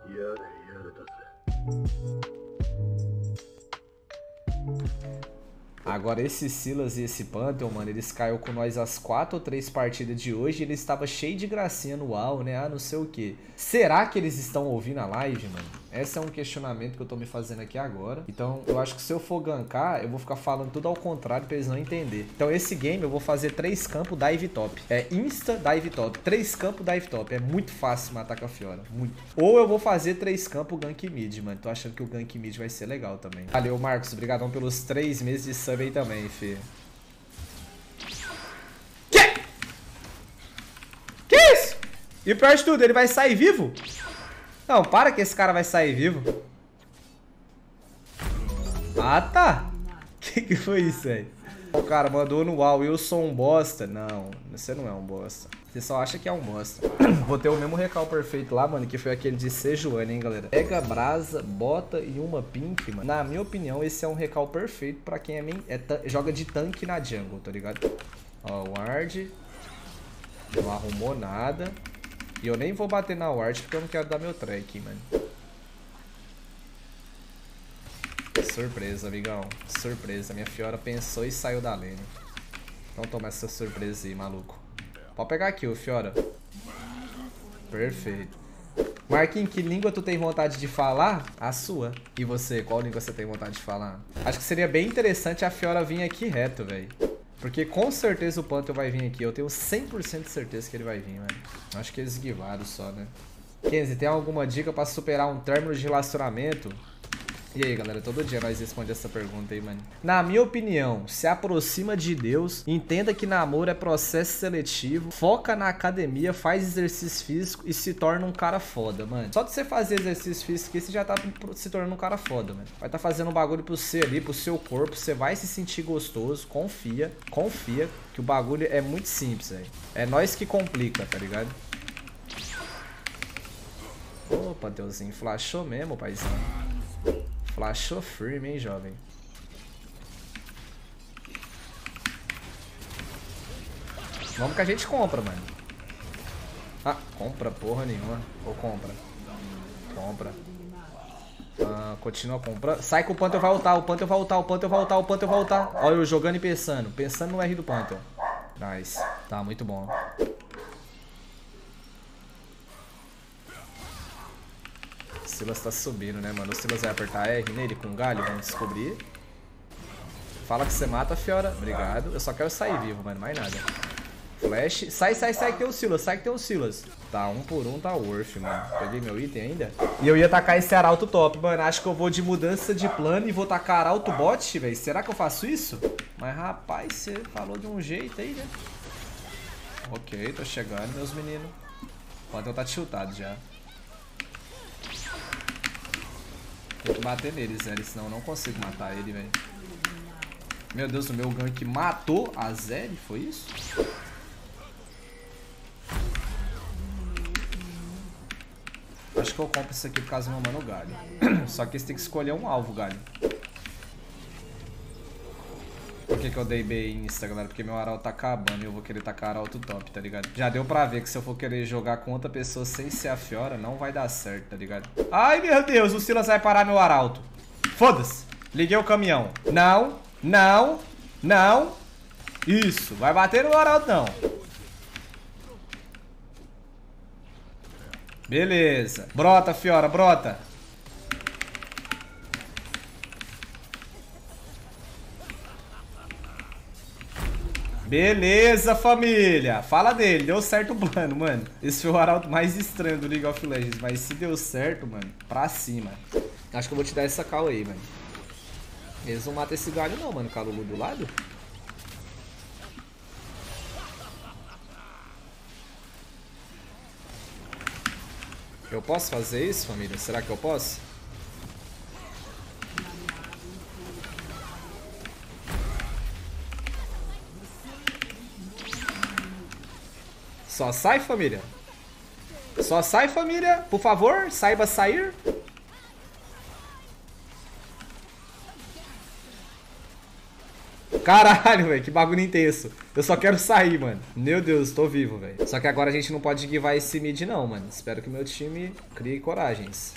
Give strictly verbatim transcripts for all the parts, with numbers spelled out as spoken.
Agora esse Sylas e esse Pantheon, mano, eles caiu com nós as quatro ou três partidas de hoje e ele estava cheio de gracinha no U A U, né? Ah, não sei o que. Será que eles estão ouvindo a live, mano? Esse é um questionamento que eu tô me fazendo aqui agora. Então, eu acho que se eu for gankar, eu vou ficar falando tudo ao contrário pra eles não entenderem. Então, esse game eu vou fazer três campos dive top. É insta dive top. Três campos dive top. É muito fácil matar com a Fiora. Muito. Ou eu vou fazer três campos gank mid, mano. Tô achando que o gank mid vai ser legal também. Valeu, Marcos. Obrigadão pelos três meses de sub aí também, fi. Que? Que isso? E o pior de tudo, ele vai sair vivo? Não, para que esse cara vai sair vivo. Ah, tá. Que que foi isso aí? O cara mandou no U A U, eu sou um bosta. Não, você não é um bosta. Você só acha que é um bosta. Vou ter o mesmo recal perfeito lá, mano, que foi aquele de Sejuani, hein, galera. Pega brasa, bota e uma pink, mano. Na minha opinião, esse é um recal perfeito pra quem é, main, é joga de tanque na jungle, tá ligado? Ó, o ward. Não arrumou nada. E eu nem vou bater na ward porque eu não quero dar meu track, mano. Surpresa, amigão. Surpresa. Minha Fiora pensou e saiu da lane. Então toma essa surpresa aí, maluco. Pode pegar aqui, ô Fiora. Perfeito. Marquinhos, que língua tu tem vontade de falar? A sua. E você, qual língua você tem vontade de falar? Acho que seria bem interessante a Fiora vir aqui reto, velho. Porque com certeza o Pantheon vai vir aqui. Eu tenho cem por cento de certeza que ele vai vir, mano. Acho que eles esquivaram só, né? Kenzie, tem alguma dica pra superar um término de relacionamento? E aí, galera, todo dia nós respondemos essa pergunta aí, mano. Na minha opinião, se aproxima de Deus, entenda que namoro é processo seletivo, foca na academia, faz exercício físico e se torna um cara foda, mano. Só de você fazer exercício físico aqui, você já tá se tornando um cara foda, mano. Vai tá fazendo um bagulho pro você ali, pro seu corpo, você vai se sentir gostoso, confia, confia, que o bagulho é muito simples, velho. É nós que complica, tá ligado? Ô, Pantheonzinho, flashou mesmo, paizão. Flashou firme, hein, jovem. Vamos que a gente compra, mano. Ah, compra porra nenhuma. Ou compra. Compra. Ah, continua comprando. Sai que o Pantheon vai ultar, o Pantheon vai ultar, o Pantheon vai ultar, o Pantheon vai ultar. Olha eu jogando e pensando. Pensando no R do Pantheon. Nice. Tá, muito bom. O Sylas tá subindo, né, mano? O Sylas vai apertar R nele com galho, vamos descobrir. Fala que você mata, Fiora. Obrigado. Eu só quero sair vivo, mano, mais nada. Flash. Sai, sai, sai que tem o Sylas, sai que tem o Sylas. Tá, um por um tá worth, mano. Peguei meu item ainda. E eu ia tacar esse arauto top, mano. Acho que eu vou de mudança de plano e vou tacar arauto bot, velho. Será que eu faço isso? Mas, rapaz, você falou de um jeito aí, né? Ok, tô chegando, meus meninos. O Pantheon tá tiltado já. Tem que bater neles, velho, senão eu não consigo matar ele, velho. Meu Deus, o meu gank matou a Zeri, foi isso? Acho que eu compro isso aqui por causa do meu mano galho. Só que você tem que escolher um alvo, galho. Por que que eu dei B insta, galera? Porque meu arauto tá acabando e eu vou querer tacar arauto top, tá ligado? Já deu pra ver que se eu for querer jogar com outra pessoa sem ser a Fiora, não vai dar certo, tá ligado? Ai, meu Deus, o Sylas vai parar meu arauto. Foda-se. Liguei o caminhão. Não, não, não. Isso, vai bater no arauto não. Beleza. Brota, Fiora, brota. Beleza, família. Fala dele. Deu certo o plano, mano. Esse foi o arauto mais estranho do League of Legends. Mas se deu certo, mano, pra cima. Acho que eu vou te dar essa call aí, mano. Eles não matam esse galho não, mano. Calulu do lado. Eu posso fazer isso, família? Será que eu posso? Só sai, família. Só sai, família. Por favor, saiba sair. Caralho, velho, que bagulho intenso. Eu só quero sair, mano. Meu Deus, tô vivo, velho. Só que agora a gente não pode guivar esse mid não, mano. Espero que meu time crie coragens.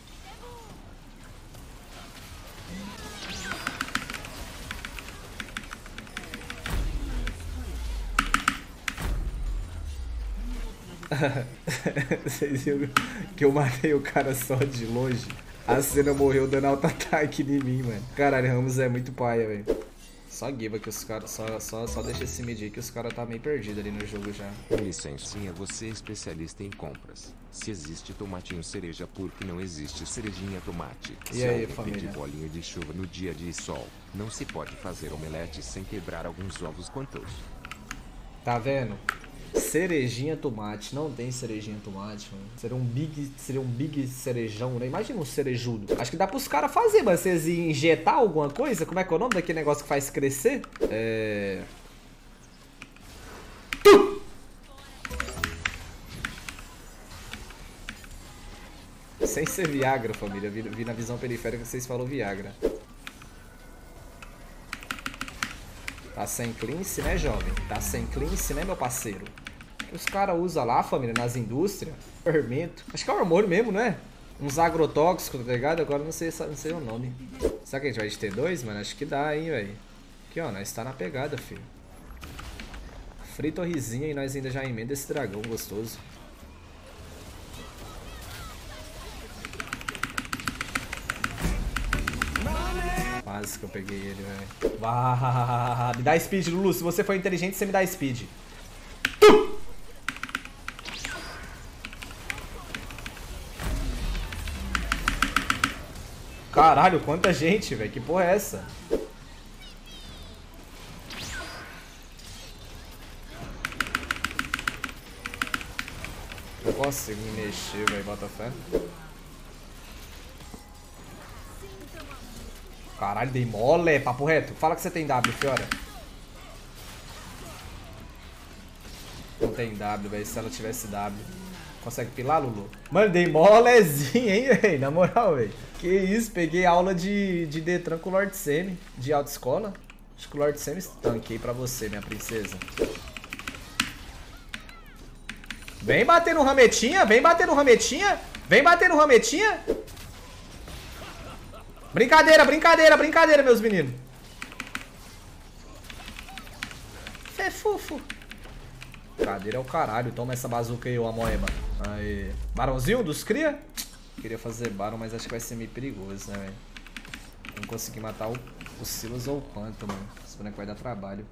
Vocês viram que eu matei o cara só de longe? A cena morreu dando auto-ataque em mim, mano. Caralho, Ramos é muito paia, velho. Só guiva que os caras. Só, só, só deixa esse mid aí que os caras tá meio perdido ali no jogo já. Licencinha, você é especialista em compras. Se existe tomatinho cereja, por que não existe cerejinha tomate? E Se aí, alguém família? pedir bolinho de chuva no dia de sol, não se pode fazer omelete sem quebrar alguns ovos quantos. Tá vendo? Cerejinha tomate. Não tem cerejinha tomate, mano. Seria um big, seria um big cerejão, né? Imagina um cerejudo. Acho que dá pros caras fazer, mas vocês injetar alguma coisa? Como é que é o nome daquele negócio que faz crescer? É... Tu! Sem ser Viagra, família. Vi, vi na visão periférica que vocês falaram Viagra. Tá sem cleanse, né, jovem? Tá sem cleanse, né, meu parceiro? Que os caras usam lá, família, nas indústrias. Fermento. Acho que é hormônio mesmo, não é? Uns agrotóxicos, tá ligado? Agora não sei, não sei o nome. Será que a gente vai de T dois, mano? Acho que dá, hein, velho. Aqui, ó, nós tá na pegada, filho. Frita ou risinha e nós ainda já emenda esse dragão gostoso. Quase que eu peguei ele, velho. Ah, me dá speed, Lulu. Se você for inteligente, você me dá speed. Tu! Caralho, quanta gente, velho. Que porra é essa? Não consigo me mexer, velho. Bota fé. Caralho, dei mole, papo reto. Fala que você tem W, Fiora. Não tem W, velho. Se ela tivesse W. Consegue pilar, Lulu? Mano, dei molezinho, hein, velho. Na moral, velho. Que isso, peguei aula de, de Detran com o Lord Semi. De autoescola. Acho que o Lord Semi tanquei pra você, minha princesa. Vem bater no rametinha. Vem bater no rametinha. Vem bater no rametinha. Brincadeira, brincadeira, brincadeira, meus meninos. Cê é fofo. Brincadeira é o caralho. Toma essa bazuca aí, ô amoeba. Aí. Barãozinho dos cria? Queria fazer barão, mas acho que vai ser meio perigoso, né, velho? Não consegui matar o, o Silas ou o Panto, mano. Esse boneco vai dar trabalho.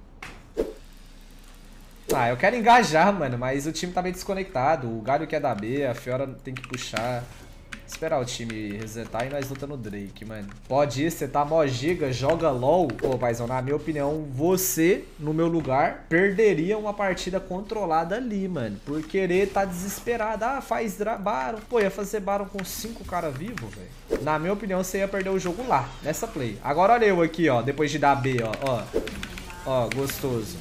Ah, eu quero engajar, mano, mas o time tá meio desconectado. O Galho quer dar B, a Fiora tem que puxar. Esperar o time resetar e nós lutando o Drake, mano. Pode ir, você tá mó giga, joga LOL. Pô, paizão, na minha opinião, você, no meu lugar, perderia uma partida controlada ali, mano. Por querer tá desesperado. Ah, faz Baron. Pô, ia fazer Baron com cinco caras vivos, velho. Na minha opinião, você ia perder o jogo lá, nessa play. Agora olha eu aqui, ó, depois de dar B, ó, ó. Ó, gostoso.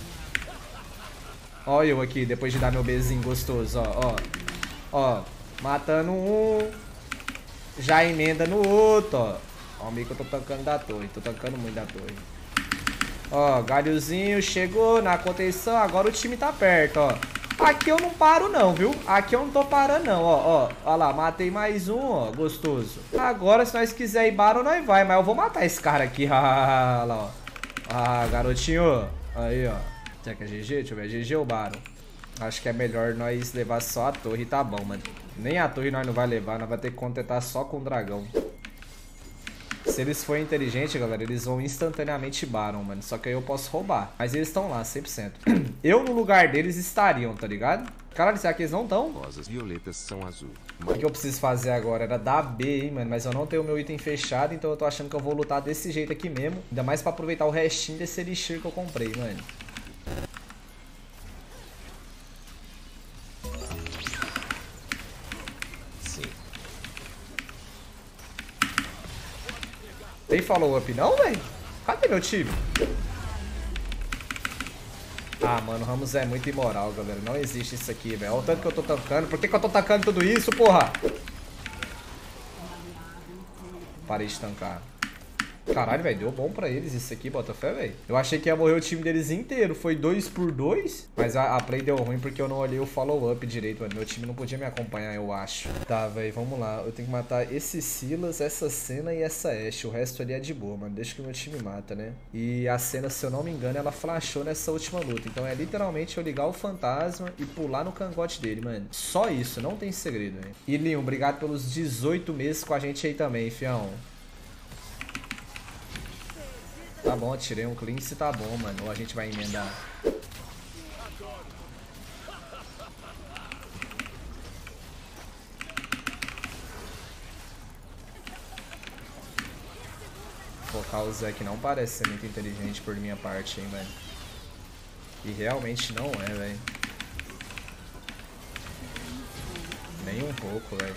Ó eu aqui, depois de dar meu Bzinho gostoso, ó, ó. Ó, matando um... Já emenda no outro, ó. Ó, o meio que eu tô tancando da torre. Tô tancando muito da torre. Ó, galhozinho chegou na contenção. Agora o time tá perto, ó. Aqui eu não paro não, viu? Aqui eu não tô parando não, ó. Ó, ó lá, matei mais um, ó. Gostoso. Agora, se nós quiser ir Baron, nós vai. Mas eu vou matar esse cara aqui. Olha lá, ó. Ah, garotinho. Aí, ó. Será que é G G? Deixa eu ver. G G ou Baron? Acho que é melhor nós levar só a torre e tá bom, mano. Nem a torre nós não vai levar, nós vai ter que contentar só com o dragão. Se eles forem inteligentes, galera, eles vão instantaneamente Baron, mano. Só que aí eu posso roubar. Mas eles estão lá, cem por cento. Eu, no lugar deles, estariam, tá ligado? Caralho, será que eles não estão? Rosas violetas são azul. O que eu preciso fazer agora era dar B, hein, mano. Mas eu não tenho o meu item fechado, então eu tô achando que eu vou lutar desse jeito aqui mesmo. Ainda mais pra aproveitar o restinho desse elixir que eu comprei, mano. Tem follow-up não, velho? Cadê meu time? Ah, mano, o Ramos é muito imoral, galera. Não existe isso aqui, velho. Olha o tanto que eu tô tancando. Por que que eu tô tancando tudo isso, porra? Parei de tancar. Caralho, velho, deu bom pra eles isso aqui, Botafé, velho. Eu achei que ia morrer o time deles inteiro. Foi dois por dois. Mas a, a play deu ruim porque eu não olhei o follow-up direito, mano. Meu time não podia me acompanhar, eu acho. Tá, velho, vamos lá. Eu tenho que matar esse Silas, essa Senna e essa Ashe. O resto ali é de boa, mano. Deixa que o meu time mata, né? E a Senna, se eu não me engano, ela flashou nessa última luta. Então é literalmente eu ligar o fantasma e pular no cangote dele, mano. Só isso, não tem segredo, velho. E Leon, obrigado pelos dezoito meses com a gente aí também, fião. Tá bom, tirei um cleanse, tá bom, mano. Ou a gente vai emendar. Focar o Zek não parece ser muito inteligente por minha parte, hein, velho. E realmente não é, velho. Nem um pouco, velho.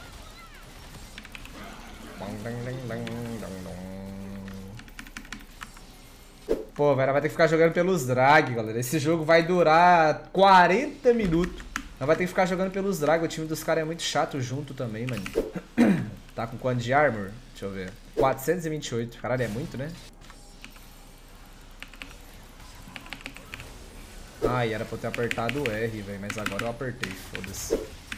Pô, velho, vai ter que ficar jogando pelos drag, galera. Esse jogo vai durar quarenta minutos. Nós vai ter que ficar jogando pelos drag. O time dos caras é muito chato junto também, mano. Tá com quanto de armor? Deixa eu ver. quatrocentos e vinte e oito. Caralho, é muito, né? Ai, era pra eu ter apertado o R, velho. Mas agora eu apertei, foda-se.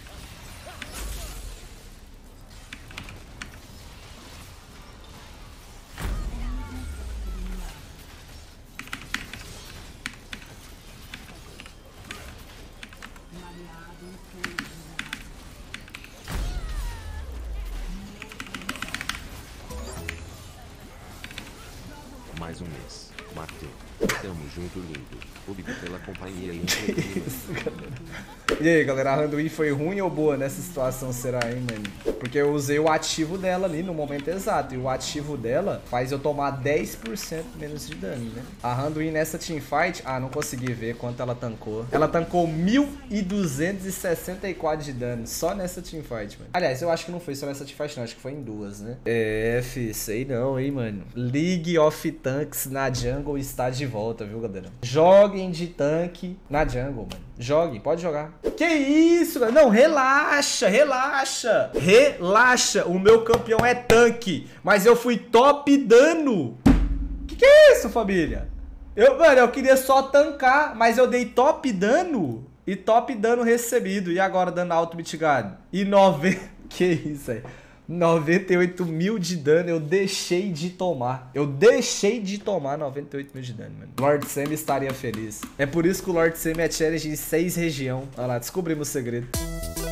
Mais um mês. Matei. Tamo junto, lindo. Obrigado pela companhia e Que isso, galera. E aí, galera, a Randuin foi ruim ou boa nessa situação, será, hein, mano? Porque eu usei o ativo dela ali no momento exato. E o ativo dela faz eu tomar dez por cento menos de dano, né? A Randuin nessa teamfight... Ah, não consegui ver quanto ela tancou. Ela tancou mil duzentos e sessenta e quatro de dano só nessa teamfight, mano. Aliás, eu acho que não foi só nessa teamfight, não. Acho que foi em duas, né? É, fi, sei não, hein, mano. League of Tanks na jungle está de volta, viu, galera? Joguem de tanque na jungle, mano. Joguem, pode jogar. Que isso, galera? Não, relaxa, relaxa. Relaxa. O meu campeão é tanque, mas eu fui top dano. Que que é isso, família? Eu, mano, eu queria só tancar, mas eu dei top dano e top dano recebido. E agora dano alto mitigado. E noventa... Que isso aí? noventa e oito mil de dano eu deixei de tomar. Eu deixei de tomar noventa e oito mil de dano, mano. Lord Sam estaria feliz. É por isso que o Lord Sam é challenge em seis regiões. Olha lá, descobrimos o segredo.